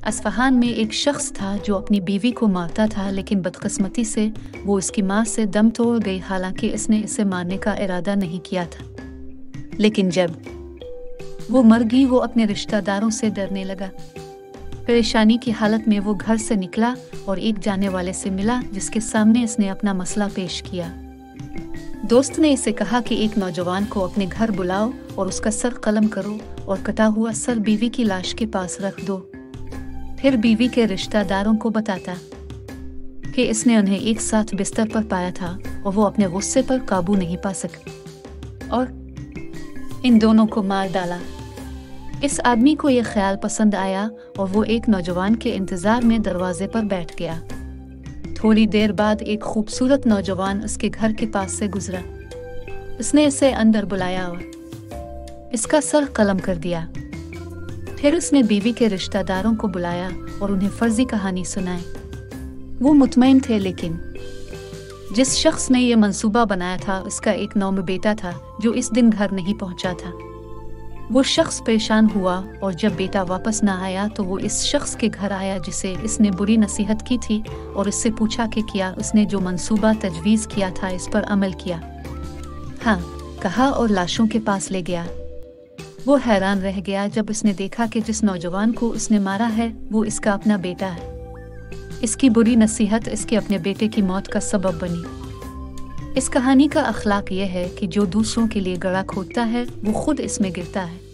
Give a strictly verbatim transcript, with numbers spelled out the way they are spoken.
अस्फहान में एक शख्स था जो अपनी बीवी को मारता था, लेकिन बदकिस्मती से वो उसकी माँ से दम तोड़ गई। हालांकि इसने इसे मारने का इरादा नहीं किया था, लेकिन जब वो मर गई वो अपने रिश्तेदारों से डरने लगा। परेशानी की हालत में वो घर से निकला और एक जाने वाले से मिला, जिसके सामने इसने अपना मसला पेश किया। दोस्त ने इसे कहा कि एक नौजवान को अपने घर बुलाओ और उसका सर कलम करो और कटा हुआ सर बीवी की लाश के पास रख दो। फिर बीवी के रिश्तेदारों को बताता कि इसने उन्हें एक साथ बिस्तर पर पाया था और वो अपने गुस्से पर काबू नहीं पा सके और इन दोनों को मार डाला। इस आदमी को यह ख्याल पसंद आया और वो एक नौजवान के इंतजार में दरवाजे पर बैठ गया। थोड़ी देर बाद एक खूबसूरत नौजवान उसके घर के पास से गुजरा। उसने इसे अंदर बुलाया और इसका सर कलम कर दिया। फिर उसने बीवी के रिश्तेदारों को बुलाया और उन्हें फर्जी कहानी सुनाई। वो मुतमईन थे, लेकिन जिस शख्स ने यह मंसूबा बनाया था उसका एक नौम बेटा था जो इस दिन घर नहीं पहुंचा था। वो शख्स परेशान हुआ और जब बेटा वापस ना आया तो वो इस शख्स के घर आया जिसे इसने बुरी नसीहत की थी और इससे पूछा कि क्या उसने जो मंसूबा तजवीज़ किया था इस पर अमल किया। हाँ कहा और लाशों के पास ले गया। वो हैरान रह गया जब उसने देखा कि जिस नौजवान को उसने मारा है वो इसका अपना बेटा है। इसकी बुरी नसीहत इसके अपने बेटे की मौत का सबब बनी। इस कहानी का अखलाक यह है कि जो दूसरों के लिए गड़ा खोदता है वो खुद इसमें गिरता है।